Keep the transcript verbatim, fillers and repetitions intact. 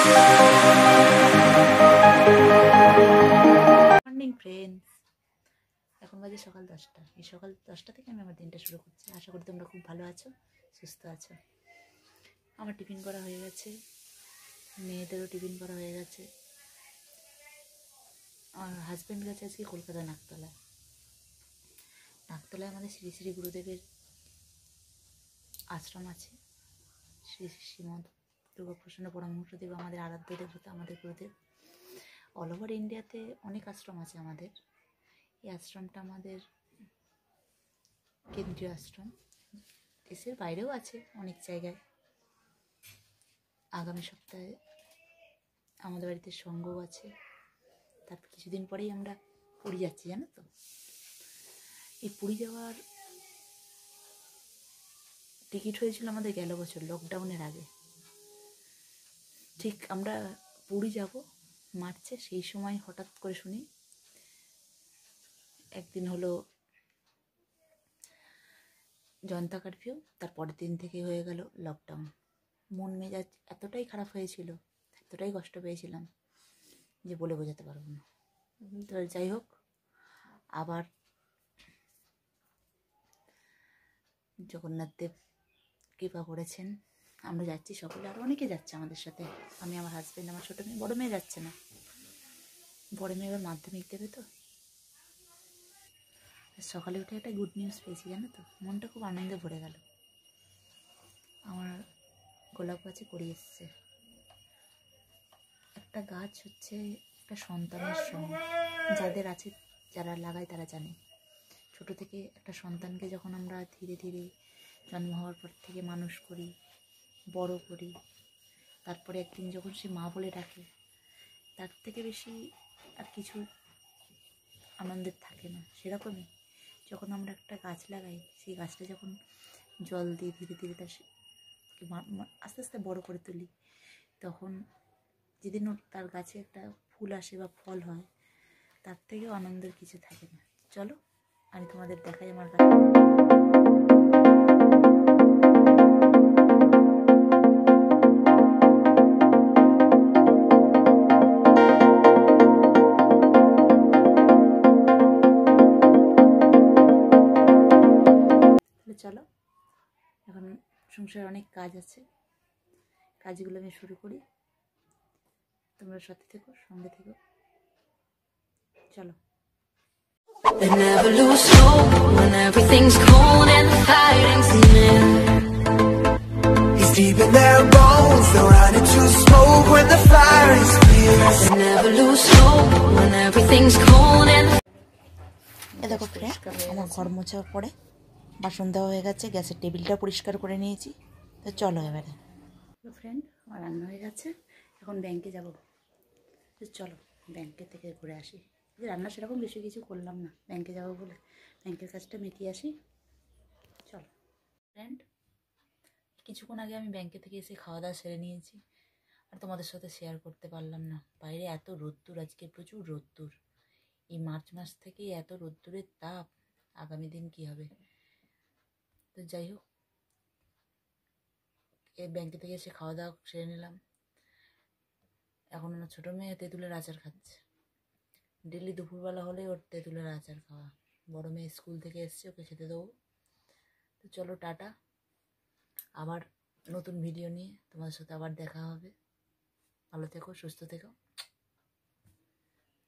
Morning friends, এখন বাজে সকাল দশটা। এই সকাল দশটা থেকে আমি আমার দিনটা শুরু করছি। আশা করি তোমরা খুব ভালো আছো, সুস্থ আছো। আমার টিফিন করা হয়ে গেছে, মেয়েদেরও টিফিন করা হয়ে গেছে। আমার হাজব্যান্ড গেছে আজকে কলকাতা নাকতলায়। নাকতলায় আমাদের শ্রী শ্রী গুরুদেবের আশ্রম আছে। শ্রী শ্রী শ্রীমদ দুর্গাপ্রসন্ন পরমহংসদেব আমাদের আরাধ্য দেবতা, আমাদের গুরুদেব। অল ওভার ইন্ডিয়াতে অনেক আশ্রম আছে আমাদের। এই আশ্রমটা আমাদের কেন্দ্রীয় আশ্রম, দেশের বাইরেও আছে অনেক জায়গায়। আগামী সপ্তাহে আমাদের বাড়িতে সঙ্গও আছে। তারপর কিছুদিন পরেই আমরা পুরী যাচ্ছি, জানো তো। এই পুরী যাওয়ার টিকিট হয়েছিল আমাদের গেল বছর লকডাউনের আগে। ঠিক আমরা পুরী যাব মার্চে, সেই সময় হঠাৎ করে শুনি একদিন হলো জনতা কারফিউ, তার পরের দিন থেকে হয়ে গেল লকডাউন। মন মেজাজ এতটাই খারাপ হয়েছিল, এতটাই কষ্ট পেয়েছিলাম যে বলে বোঝাতে পারবো না। তো যাই হোক, আবার জগন্নাথ দেব কৃপা করেছেন, আমরা যাচ্ছি সকলে। আর অনেকে যাচ্ছে আমাদের সাথে। আমি, আমার হাজব্যান্ড, আমার ছোটো মেয়ে। বড়ো মেয়ে যাচ্ছে না, বড়ো মেয়ে এবার মাধ্যমিক দেবে তো। সকালে উঠে একটা গুড নিউজ পেয়েছি, জানো তো। মনটা খুব আনন্দে ভরে গেল। আমার গোলাপ গাছে করি এসছে। একটা গাছ হচ্ছে একটা সন্তানের সঙ্গ। যাদের আছে, যারা লাগায় তারা জানে। ছোট থেকে একটা সন্তানকে যখন আমরা ধীরে ধীরে জন্ম হওয়ার পর থেকে মানুষ করি, বড় করি, তারপরে একদিন যখন সে মা বলে ডাকে, তার থেকে বেশি আর কিছু আনন্দের থাকে না। সেরকমই যখন আমরা একটা গাছ লাগাই, সেই গাছটা যখন জল দিয়ে ধীরে ধীরে তার আস্তে আস্তে বড় করে তুলি, তখন যেদিন তার গাছে একটা ফুল আসে বা ফল হয়, তার থেকেও আনন্দের কিছু থাকে না। চলো আমি তোমাদের দেখাই আমার গাছ। চলো, এখন সংসারে অনেক কাজ আছে, কাজগুলো আমি শুরু করি। তোমরা সাথে থেকো, সঙ্গে থেকো। চলো। They never lose hope when everything's cold and the fighting's near. It's deep in their bones, they'll run into smoke when the fire is clear. They never lose hope when everything's cold and এ দেখো friend, আমার ঘর মোছার পরে বাসন দেওয়া হয়ে গেছে, গ্যাসের টেবিলটা পরিষ্কার করে নিয়েছি। তো চলো এবারে। তো ফ্রেন্ড, আমার রান্না হয়ে গেছে, এখন ব্যাংকে যাব। তো চলো ব্যাংকে থেকে ঘুরে আসি। রান্না সেরকম বেশি কিছু করলাম না, ব্যাংকে যাবো বলে ব্যাংকের কাজটা মিটিয়ে আসি। চলো ফ্রেন্ড, কিছুক্ষণ আগে আমি ব্যাংকে থেকে এসে খাওয়া দাওয়া সেরে নিয়েছি, আর তোমাদের সাথে শেয়ার করতে পারলাম না। বাইরে এত রোদ্দুর, আজকে প্রচুর রোদ্দুর। এই মার্চ মাস থেকে এত রোদ্দুরের তাপ, আগামী দিন কি হবে। তো যাই হোক, এই ব্যাংকে থেকে এসে খাওয়া দাওয়া সেরে নিলাম। এখন আমার ছোটো মেয়ে তেঁতুলের আচার খাচ্ছে। ডেলি দুপুরবেলা হলে ওর তেঁতুলের আচার খাওয়া। বড়ো মেয়ে স্কুল থেকে এসছে, ওকে খেতে দেবো। তো চলো টাটা, আবার নতুন ভিডিও নিয়ে তোমাদের সাথে আবার দেখা হবে। ভালো থেকো, সুস্থ থেকো।